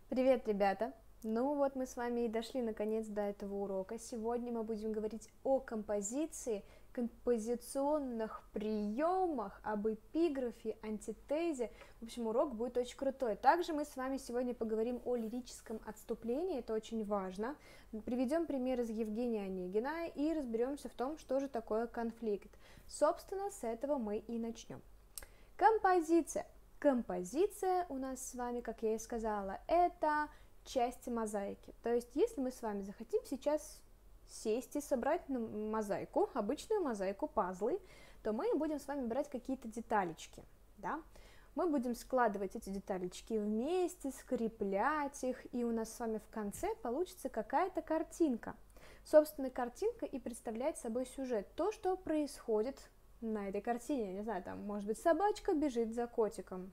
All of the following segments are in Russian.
Привет, ребята! Ну вот мы с вами и дошли наконец до этого урока. Сегодня мы будем говорить о композиции, композиционных приемах, об эпиграфе, антитезе. В общем, урок будет очень крутой. Также мы с вами сегодня поговорим о лирическом отступлении, это очень важно. Приведем пример из Евгения Онегина и разберемся в том, что же такое конфликт. Собственно, с этого мы и начнем. Композиция. Композиция у нас с вами, как я и сказала, это части мозаики. То есть, если мы с вами захотим сейчас сесть и собрать мозаику, обычную мозаику, пазлы, то мы будем с вами брать какие-то деталечки, да? Мы будем складывать эти деталечки вместе, скреплять их, и у нас с вами в конце получится какая-то картинка. Собственно, картинка и представляет собой сюжет, то, что происходит на этой картине. Не знаю, там, может быть, собачка бежит за котиком,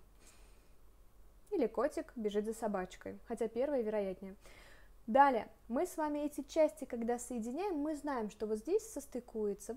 или котик бежит за собачкой, хотя первое вероятнее. Далее, мы с вами эти части, когда соединяем, мы знаем, что вот здесь состыкуется,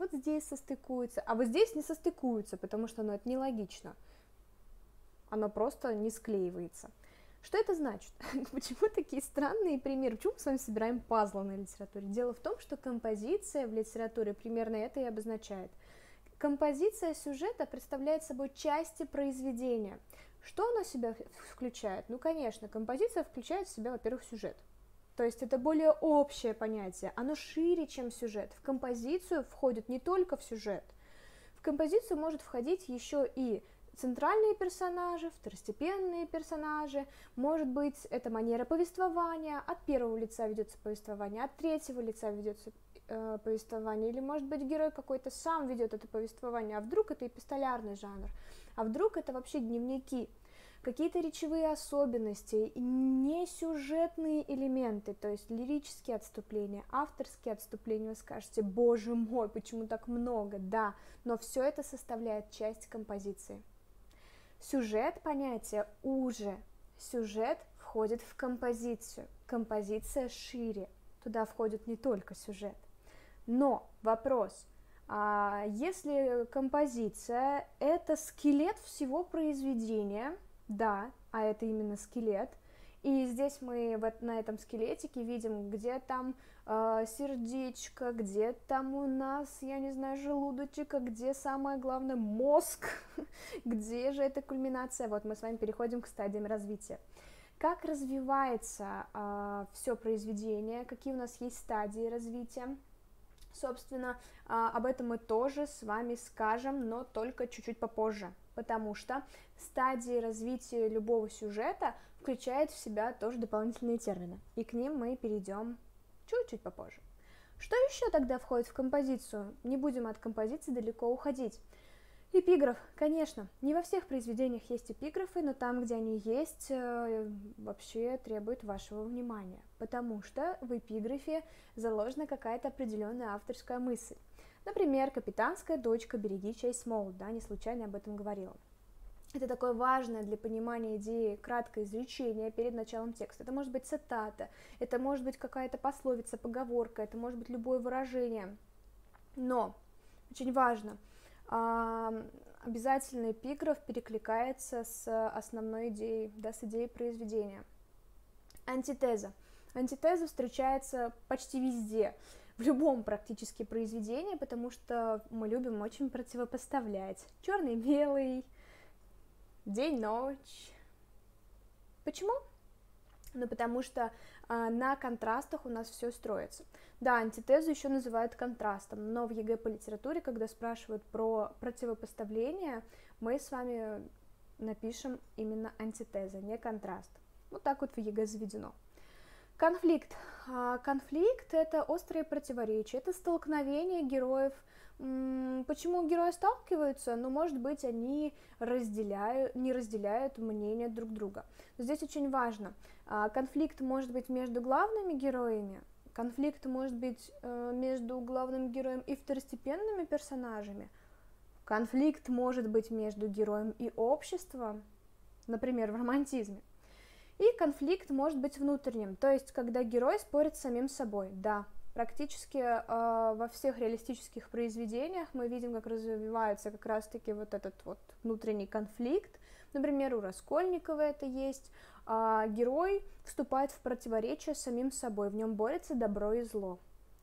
а вот здесь не состыкуется, потому что, это нелогично, оно просто не склеивается. Что это значит? Почему такие странные примеры? Почему мы с вами собираем пазлы на литературе? Дело в том, что композиция в литературе примерно это и обозначает. Композиция сюжета представляет собой части произведения. Что она в себя включает? Ну, конечно, композиция включает в себя, во-первых, сюжет. То есть это более общее понятие, оно шире, чем сюжет. В композицию входит не только в сюжет. В композицию может входить еще и центральные персонажи, второстепенные персонажи, может быть, это манера повествования, от первого лица ведется повествование, от третьего лица ведется повествование, или, может быть, герой какой-то сам ведет это повествование, а вдруг это эпистолярный жанр, а вдруг это вообще дневники, какие-то речевые особенности, несюжетные элементы, то есть лирические отступления, авторские отступления. Вы скажете: боже мой, почему так много? Да, но все это составляет часть композиции. Сюжет — понятие уже, сюжет входит в композицию, композиция шире, туда входит не только сюжет. Но вопрос, если композиция — это скелет всего произведения, да, а это именно скелет, и здесь мы на этом скелетике видим, где там сердечко, где там у нас, я не знаю, желудочек, а где самое главное мозг, где же эта кульминация. Вот мы с вами переходим к стадиям развития. Как развивается все произведение, какие у нас есть стадии развития. Собственно, об этом мы тоже с вами скажем, но только чуть-чуть попозже, потому что стадии развития любого сюжета включают в себя тоже дополнительные термины, и к ним мы перейдем чуть-чуть попозже. Что еще тогда входит в композицию? Не будем от композиции далеко уходить. Эпиграф, конечно, не во всех произведениях есть эпиграфы, но там, где они есть, вообще требуют вашего внимания, потому что в эпиграфе заложена какая-то определенная авторская мысль. Например, «Капитанская дочка, береги честь Смолл», да, не случайно об этом говорила. Это такое важное для понимания идеи краткое изречение перед началом текста. Это может быть цитата, это может быть какая-то пословица, поговорка, это может быть любое выражение. Но очень важно, обязательно эпиграф перекликается с основной идеей, да, с идеей произведения. Антитеза. Антитеза встречается почти везде, в любом практически произведении, потому что мы любим очень противопоставлять черный-белый, день-ночь. Почему? Ну, потому что на контрастах у нас все строится. Да, антитезу еще называют контрастом, но в ЕГЭ по литературе, когда спрашивают про противопоставление, мы с вами напишем именно антитеза, не контраст. Вот так вот в ЕГЭ заведено. Конфликт. Конфликт — это острые противоречия, это столкновение героев. Почему герои сталкиваются? Ну, может быть, они не разделяют мнение друг друга. Но здесь очень важно. Конфликт может быть между главными героями, конфликт может быть между главным героем и второстепенными персонажами, конфликт может быть между героем и обществом, например, в романтизме. И конфликт может быть внутренним, то есть когда герой спорит с самим собой, да. Практически во всех реалистических произведениях мы видим, как развивается как раз-таки вот этот вот внутренний конфликт. Например, у Раскольникова это есть. Герой вступает в противоречие с самим собой, в нем борется добро и зло.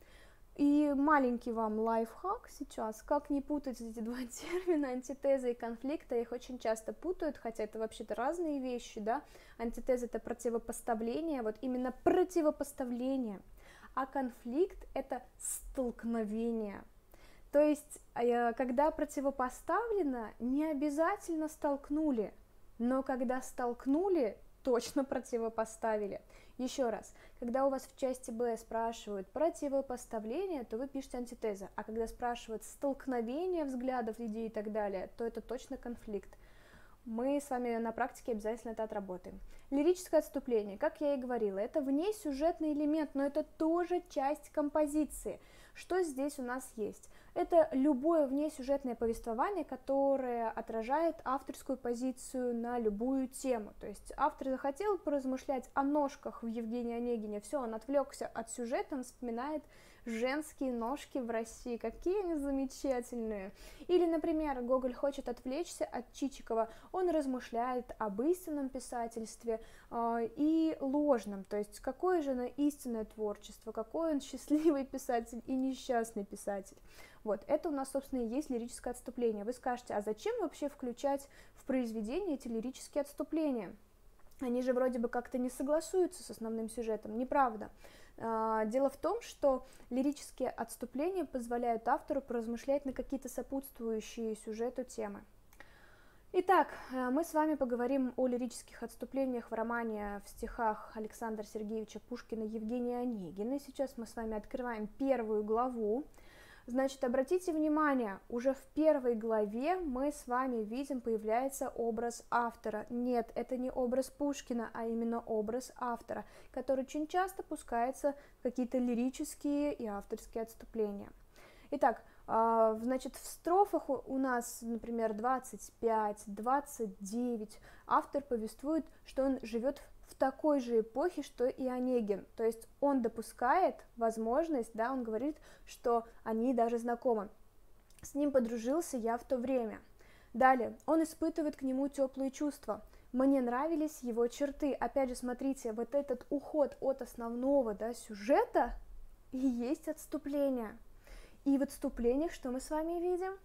И маленький вам лайфхак сейчас, как не путать эти два термина, антитеза и конфликт, их очень часто путают, хотя это вообще-то разные вещи, да, антитеза это противопоставление, вот именно противопоставление, а конфликт это столкновение, то есть, когда противопоставлено, не обязательно столкнули, но когда столкнули, точно противопоставили. Еще раз, когда у вас в части Б спрашивают противопоставление, то вы пишете антитеза, а когда спрашивают столкновение взглядов, идей и так далее, то это точно конфликт. Мы с вами на практике обязательно это отработаем. Лирическое отступление, как я и говорила, это внесюжетный элемент, но это тоже часть композиции. Что здесь у нас есть? Это любое внесюжетное повествование, которое отражает авторскую позицию на любую тему. То есть автор захотел поразмышлять о ножках в Евгении Онегине, все, он отвлекся от сюжета, он вспоминает женские ножки в России, какие они замечательные. Или, например, Гоголь хочет отвлечься от Чичикова, он размышляет об истинном писательстве и ложном, то есть какое же оно истинное творчество, какой он счастливый писатель и несчастный писатель. Вот, это у нас, собственно, и есть лирическое отступление. Вы скажете, а зачем вообще включать в произведение эти лирические отступления? Они же вроде бы как-то не согласуются с основным сюжетом, неправда. Дело в том, что лирические отступления позволяют автору поразмышлять на какие-то сопутствующие сюжету темы. Итак, мы с вами поговорим о лирических отступлениях в романе в стихах Александра Сергеевича Пушкина «Евгения Онегина». Сейчас мы с вами открываем первую главу. Значит, обратите внимание, уже в первой главе мы с вами видим, появляется образ автора. Нет, это не образ Пушкина, а именно образ автора, который очень часто пускается в какие-то лирические и авторские отступления. Итак, значит, в строфах у нас, например, 25, 29, автор повествует, что он живет в такой же эпохе, что и Онегин, то есть он допускает возможность, да, он говорит, что они даже знакомы, с ним подружился я в то время. Далее, он испытывает к нему теплые чувства, мне нравились его черты, опять же, смотрите, вот этот уход от основного, да, сюжета и есть отступление, и в отступлениях что мы с вами видим?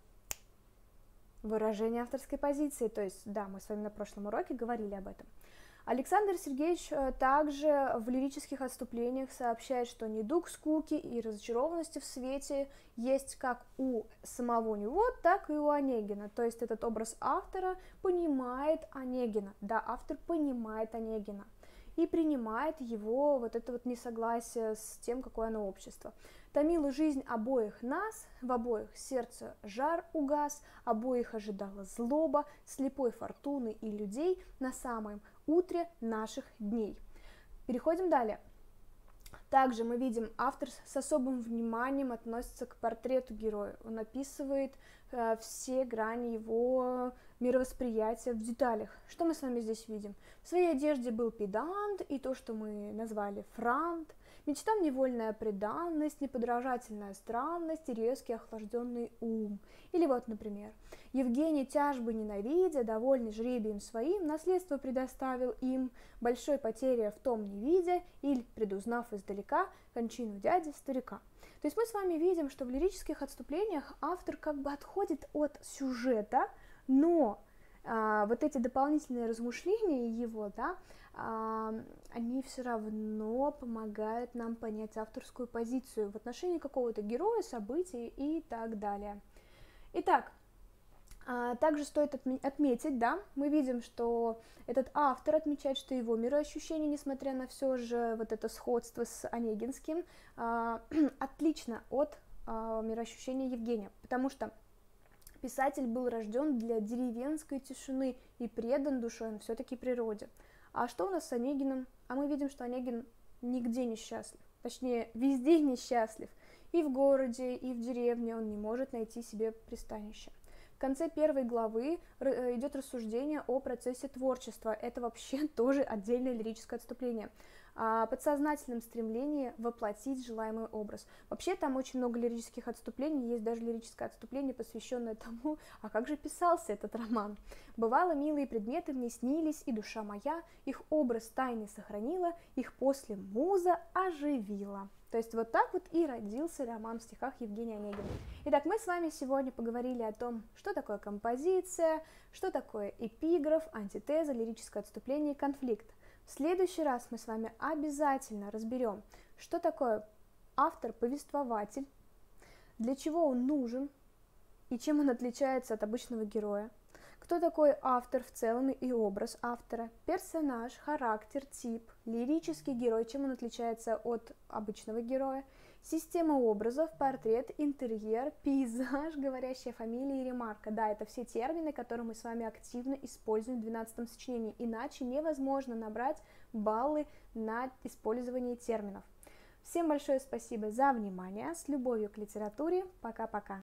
Выражение авторской позиции, то есть, да, мы с вами на прошлом уроке говорили об этом. Александр Сергеевич также в лирических отступлениях сообщает, что недуг скуки и разочарованности в свете есть как у самого него, так и у Онегина. То есть этот образ автора понимает Онегина, да, автор понимает Онегина и принимает его вот это вот несогласие с тем, какое оно общество. Томила жизнь обоих нас, в обоих сердце жар угас, обоих ожидала злоба, слепой фортуны и людей на самом утре наших дней. Переходим далее. Также мы видим, автор с особым вниманием относится к портрету героя. Он описывает все грани его мировосприятия в деталях. Что мы с вами здесь видим? В своей одежде был педант и то, что мы назвали франт, мечтам невольная преданность, неподражательная странность и резкий охлажденный ум. Или вот, например, Евгений, тяжбы ненавидя, довольный жребием своим, наследство предоставил им, большой потери в том не видя, или, предузнав издалека, кончину дяди-старика. То есть мы с вами видим, что в лирических отступлениях автор как бы отходит от сюжета, но вот эти дополнительные размышления его, да, они все равно помогают нам понять авторскую позицию в отношении какого-то героя, событий и так далее. Итак, также стоит отметить, да, мы видим, что этот автор отмечает, что его мироощущение, несмотря на все же вот это сходство с онегинским, отлично от мироощущения Евгения, потому что писатель был рожден для деревенской тишины и предан душой он все-таки природе. А что у нас с Онегиным? А мы видим, что Онегин нигде не счастлив, точнее, везде несчастлив. И в городе, и в деревне он не может найти себе пристанище. В конце первой главы идет рассуждение о процессе творчества. Это вообще тоже отдельное лирическое отступление. подсознательном стремлении воплотить желаемый образ. Вообще там очень много лирических отступлений, есть даже лирическое отступление, посвященное тому, а как же писался этот роман. «Бывало, милые предметы мне снились, и душа моя их образ тайный сохранила, их после муза оживила». То есть вот так вот и родился роман в стихах Евгения Онегина. Итак, мы с вами сегодня поговорили о том, что такое композиция, что такое эпиграф, антитеза, лирическое отступление и конфликт. В следующий раз мы с вами обязательно разберем, что такое автор-повествователь, для чего он нужен и чем он отличается от обычного героя, кто такой автор в целом и образ автора, персонаж, характер, тип, лирический герой, чем он отличается от обычного героя, система образов, портрет, интерьер, пейзаж, говорящая фамилия и ремарка. Да, это все термины, которые мы с вами активно используем в 12 сочинении, иначе невозможно набрать баллы на использование терминов. Всем большое спасибо за внимание, с любовью к литературе, пока-пока.